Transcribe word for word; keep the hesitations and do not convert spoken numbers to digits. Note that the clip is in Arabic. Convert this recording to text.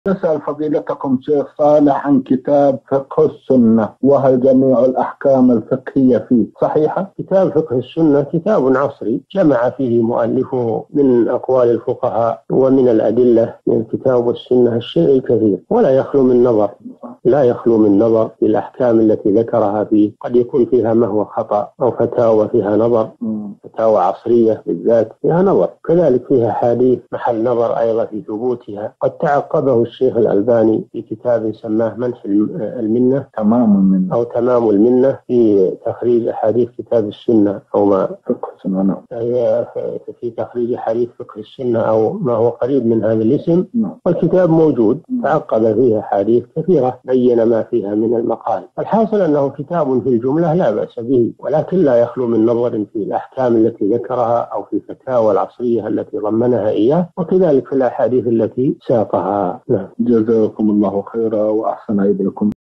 نسأل فضيلتكم شيخ صالح عن كتاب فقه السنة، وهل جميع الأحكام الفقهية فيه صحيحة؟ كتاب فقه السنة كتاب عصري جمع فيه مؤلفه من أقوال الفقهاء ومن الأدلة من الكتاب والسنة الشيء الكثير، ولا يخلو من نظر لا يخلو من نظر في الأحكام التي ذكرها فيه. قد يكون فيها ما هو خطأ أو فتاوى فيها نظر، فتاوى عصرية بالذات فيها نظر، كذلك فيها حديث محل نظر أيضا في ثبوتها. قد تعقبه الشيخ الألباني في كتاب سماه منح المنة تمام المنة أو تمام المنة في تخريج أحاديث كتاب السنة أو ما فقه السنة في تخريج حديث فقه السنة أو ما هو قريب من هذا الاسم. والكتاب موجود تعقب فيه أحاديث كثيرة بين ما فيها من المقال. الحاصل أنه كتاب في الجملة لا بأس به، ولكن لا يخلو من نظر في الأحكام التي ذكرها أو في الفتاوى العصرية التي ضمنها إياه، وكذلك في الأحاديث التي ساقها. نعم. جزاكم الله خيرا وأحسن إليكم.